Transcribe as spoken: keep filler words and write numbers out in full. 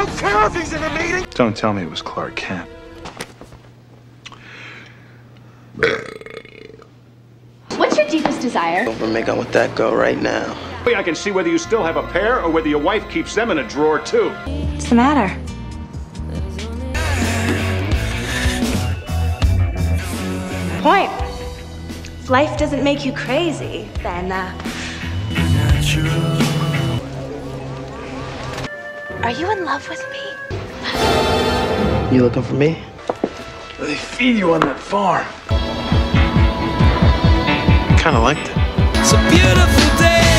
don't care if he's in a meeting! Don't tell me it was Clark Kent. What's your deepest desire? Over make out with that girl right now. I can see whether you still have a pair or whether your wife keeps them in a drawer too. What's the matter? Point. If life doesn't make you crazy, then, uh... Are you in love with me? You looking for me? They feed you on that farm. Kinda liked it. It's a beautiful day.